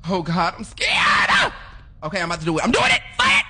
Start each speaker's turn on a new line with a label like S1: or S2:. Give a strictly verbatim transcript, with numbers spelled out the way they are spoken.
S1: Oh God, I'm scared. Okay, I'm about to do it. I'm doing it. Say it.